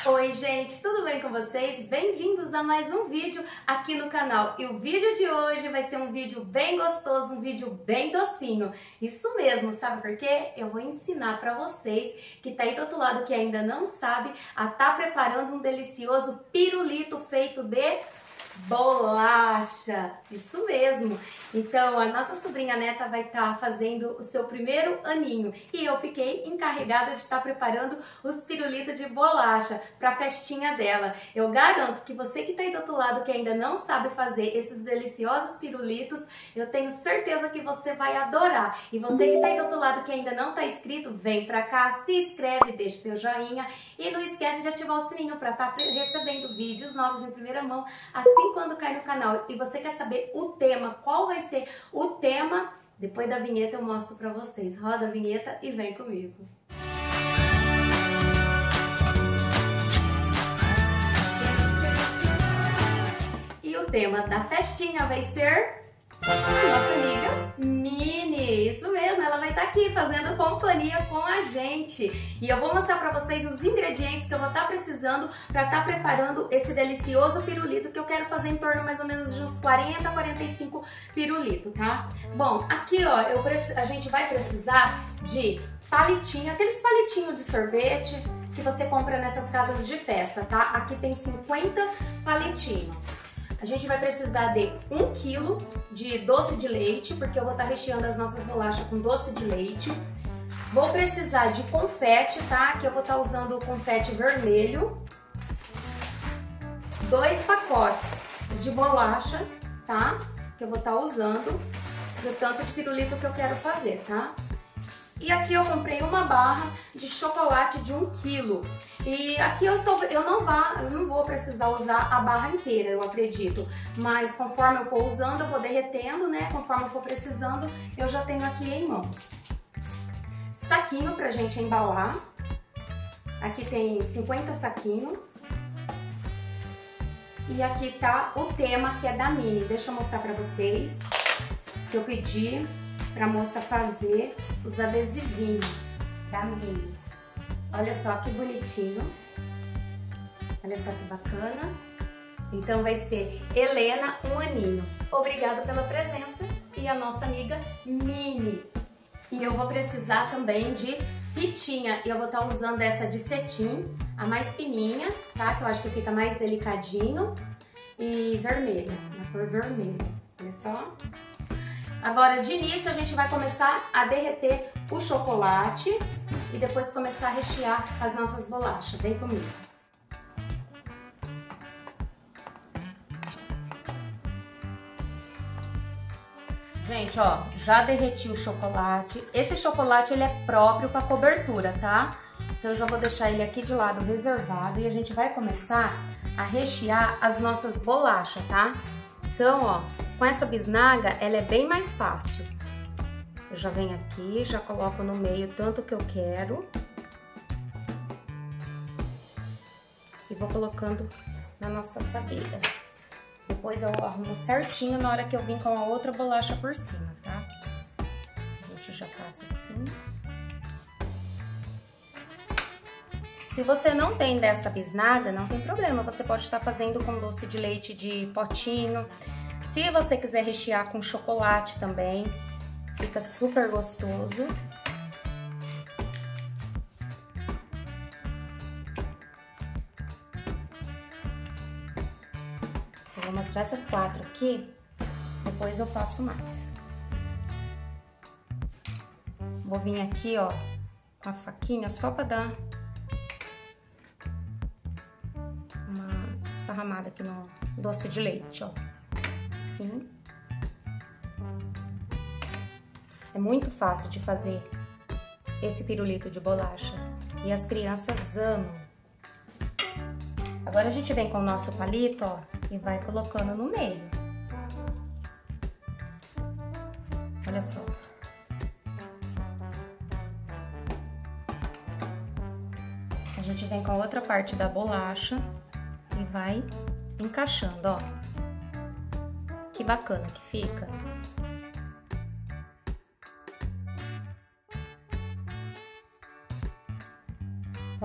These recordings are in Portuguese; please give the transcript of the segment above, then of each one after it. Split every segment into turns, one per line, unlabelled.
Oi gente, tudo bem com vocês? Bem-vindos a mais um vídeo aqui no canal. E o vídeo de hoje vai ser um vídeo bem gostoso, um vídeo bem docinho. Isso mesmo, sabe por quê? Eu vou ensinar pra vocês que tá aí do outro lado que ainda não sabe a tá preparando um delicioso pirulito feito de bolacha, isso mesmo. Então a nossa sobrinha neta vai estar fazendo o seu primeiro aninho e eu fiquei encarregada de estar preparando os pirulitos de bolacha para a festinha dela. Eu garanto que você que está aí do outro lado que ainda não sabe fazer esses deliciosos pirulitos, eu tenho certeza que você vai adorar. E você que está aí do outro lado que ainda não está inscrito, vem para cá, se inscreve, deixa teu joinha e não esquece de ativar o sininho para estar recebendo vídeos novos em primeira mão assim quando cai no canal. E você quer saber o tema, qual vai ser o tema? Depois da vinheta eu mostro pra vocês. Roda a vinheta e vem comigo. E o tema da festinha vai ser a nossa amiga Mini. Isso mesmo, ela vai estar aqui fazendo companhia com a gente. E eu vou mostrar pra vocês os ingredientes que eu vou estar precisando para estar preparando esse delicioso pirulito que eu quero fazer em torno mais ou menos de uns 40 a 45 pirulitos, tá? Bom, aqui ó, a gente vai precisar de palitinho, aqueles palitinhos de sorvete que você compra nessas casas de festa, tá? Aqui tem 50 palitinhos. A gente vai precisar de 1 kg de doce de leite, porque eu vou estar recheando as nossas bolachas com doce de leite. Vou precisar de confete, tá? Que eu vou estar usando o confete vermelho. 2 pacotes de bolacha, tá? Que eu vou estar usando do tanto de pirulito que eu quero fazer, tá? E aqui eu comprei uma barra de chocolate de 1 kg. E aqui eu não vou precisar usar a barra inteira, eu acredito. Mas conforme eu for usando, eu vou derretendo, né? Conforme eu for precisando, eu já tenho aqui em mãos. Saquinho pra gente embalar. Aqui tem 50 saquinhos. E aqui tá o tema que é da Mini. Deixa eu mostrar pra vocês. Que eu pedi pra moça fazer os adesivinhos da Mini. Olha só que bonitinho. Olha só que bacana. Então vai ser Helena, 1 aninho. Obrigada pela presença e a nossa amiga Mini. E eu vou precisar também de fitinha. E eu vou estar usando essa de cetim, a mais fininha, tá? Que eu acho que fica mais delicadinho. E vermelha, na cor vermelha. Olha só. Agora, de início, a gente vai começar a derreter o chocolate e depois começar a rechear as nossas bolachas. Vem comigo. Gente, ó, já derreti o chocolate. Esse chocolate, ele é próprio para cobertura, tá? Então, eu já vou deixar ele aqui de lado reservado e a gente vai começar a rechear as nossas bolachas, tá? Então, ó, com essa bisnaga, ela é bem mais fácil. Eu já venho aqui, já coloco no meio tanto que eu quero. E vou colocando na nossa assadeira. Depois eu arrumo certinho na hora que eu vim com a outra bolacha por cima, tá? A gente já passa assim. Se você não tem dessa bisnaga, não tem problema. Você pode estar fazendo com doce de leite de potinho. Se você quiser rechear com chocolate também, fica super gostoso. Eu vou mostrar essas 4 aqui, depois eu faço mais. Vou vir aqui, ó, com a faquinha só pra dar uma esparramada aqui no doce de leite, ó. Assim. É muito fácil de fazer esse pirulito de bolacha e as crianças amam. Agora a gente vem com o nosso palito, ó, e vai colocando no meio. Olha só. A gente vem com a outra parte da bolacha e vai encaixando, ó. Que bacana que fica.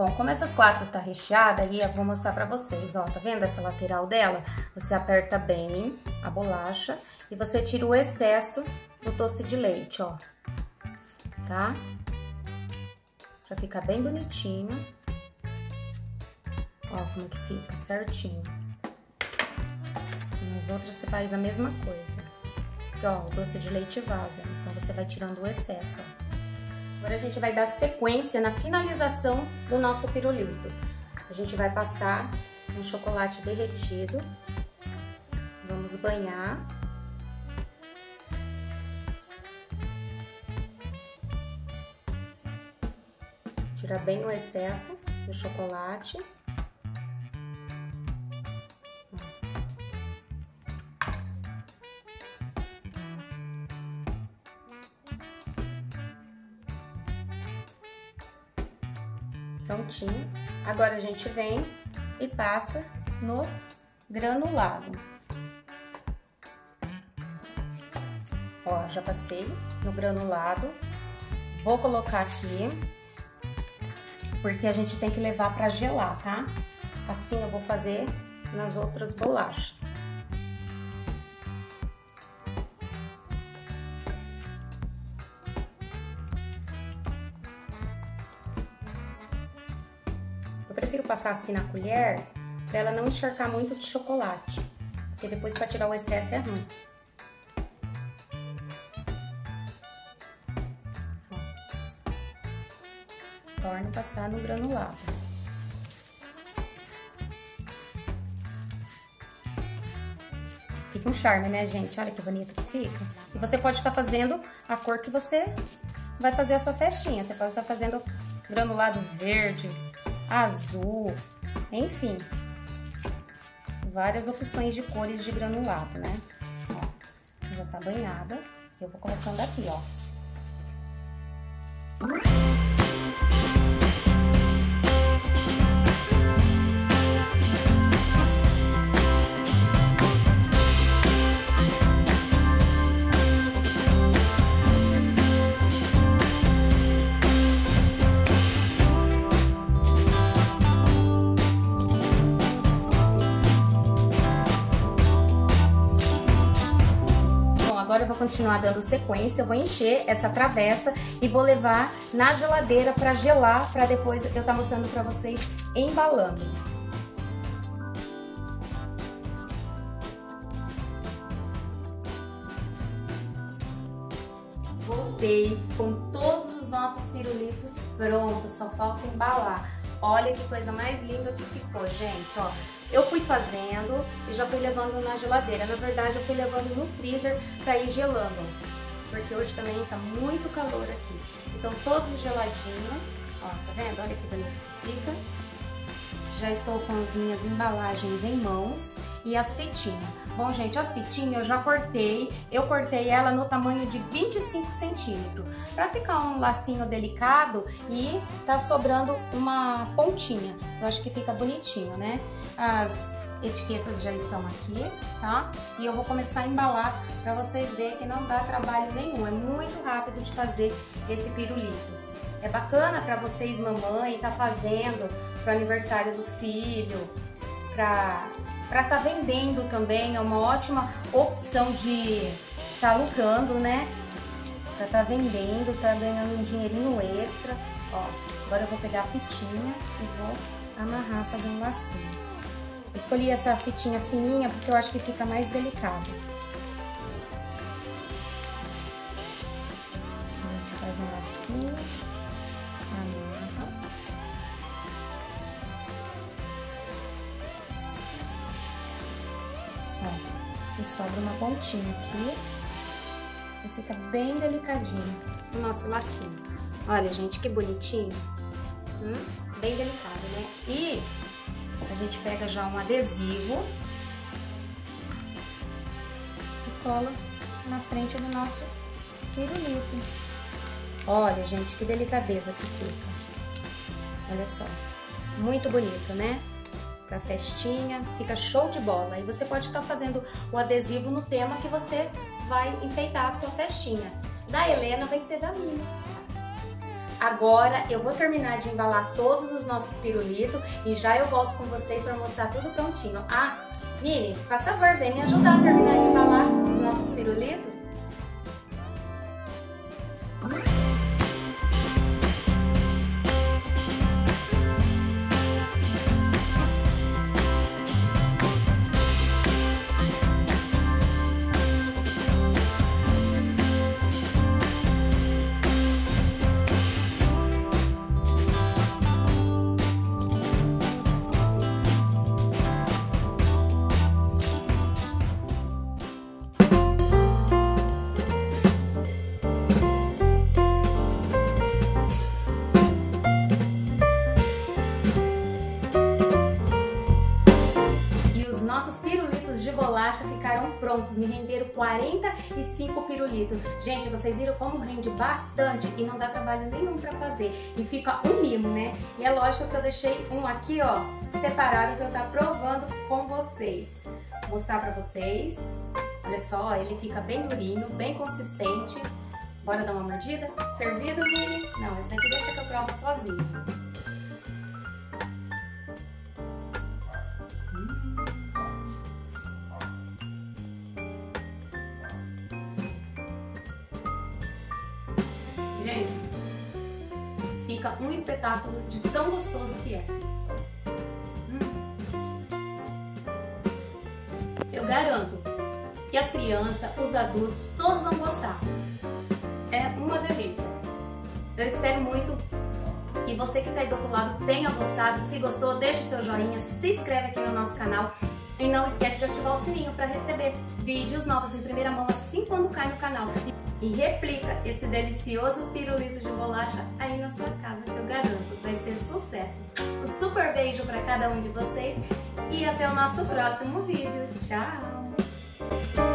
Bom, como essas 4 tá recheada, aí eu vou mostrar pra vocês, ó, tá vendo essa lateral dela? Você aperta bem a bolacha e você tira o excesso do doce de leite, ó, tá? Pra ficar bem bonitinho. Ó, como que fica, certinho. Nas outras você faz a mesma coisa. Ó, o doce de leite vaza, então você vai tirando o excesso, ó. Agora a gente vai dar sequência na finalização do nosso pirulito. A gente vai passar um chocolate derretido. Vamos banhar. Tirar bem o excesso do chocolate. Prontinho. Agora a gente vem e passa no granulado. Ó, já passei no granulado. Vou colocar aqui, porque a gente tem que levar para gelar, tá? Assim eu vou fazer nas outras bolachas. Eu prefiro passar assim na colher, pra ela não encharcar muito de chocolate, porque depois pra tirar o excesso é ruim. Torne a passar no granulado. Fica um charme, né, gente? Olha que bonito que fica. E você pode estar fazendo a cor que você vai fazer a sua festinha. Você pode estar fazendo granulado verde, azul, enfim, várias opções de cores de granulado, né? Ó, já tá banhada, eu vou colocando aqui, ó. Agora eu vou continuar dando sequência, eu vou encher essa travessa e vou levar na geladeira para gelar, para depois eu estar mostrando para vocês embalando. Voltei com todos os nossos pirulitos prontos, só falta embalar. Olha que coisa mais linda que ficou, gente, ó. Eu fui fazendo e já fui levando na geladeira. Na verdade, eu fui levando no freezer para ir gelando, porque hoje também tá muito calor aqui. Então, todos geladinhos, ó, tá vendo? Olha que bonito que fica. Já estou com as minhas embalagens em mãos e as fitinhas. Bom, gente, as fitinhas eu já cortei. Eu cortei ela no tamanho de 25 centímetros, para ficar um lacinho delicado e tá sobrando uma pontinha. Eu acho que fica bonitinho, né? As etiquetas já estão aqui, tá? E eu vou começar a embalar para vocês verem que não dá trabalho nenhum. É muito rápido de fazer esse pirulito. É bacana para vocês, mamãe, tá fazendo pro aniversário do filho, para tá vendendo também. É uma ótima opção de tá lucrando, né? Pra tá vendendo, tá ganhando um dinheirinho extra. Ó, agora eu vou pegar a fitinha e vou amarrar, fazer um lacinho. Escolhi essa fitinha fininha porque eu acho que fica mais delicado. A gente faz um lacinho, amarra. Ó, e sobra uma pontinha aqui e fica bem delicadinho o nosso lacinho. Olha, gente, que bonitinho. Bem delicado, né? E a gente pega já um adesivo e cola na frente do nosso pirulito. Olha, gente, que delicadeza que fica. Olha só, muito bonito, né? Pra festinha, fica show de bola. E você pode estar fazendo o adesivo no tema que você vai enfeitar a sua festinha. Da Helena vai ser da minha. agora eu vou terminar de embalar todos os nossos pirulitos e já eu volto com vocês para mostrar tudo prontinho. Ah, Mini, faz favor, vem me ajudar a terminar de embalar os nossos pirulitos. Nossos pirulitos de bolacha ficaram prontos, me renderam 45 pirulitos. Gente, vocês viram como rende bastante e não dá trabalho nenhum pra fazer. E fica um mimo, né? E é lógico que eu deixei um aqui, ó, separado pra eu estar provando com vocês. Vou mostrar pra vocês. Olha só, ele fica bem durinho, bem consistente. Bora dar uma mordida? Servido, Mini? Não, esse daqui deixa que eu provo sozinho. Gente, fica um espetáculo de tão gostoso que é. Eu garanto que as crianças, os adultos, todos vão gostar. É uma delícia. Eu espero muito que você que está aí do outro lado tenha gostado. Se gostou, deixa o seu joinha, se inscreve aqui no nosso canal e não esquece de ativar o sininho para receber vídeos novos em primeira mão assim quando cai no canal. E replica esse delicioso pirulito de bolacha aí na sua casa, que eu garanto, vai ser sucesso. Um super beijo para cada um de vocês e até o nosso próximo vídeo. Tchau!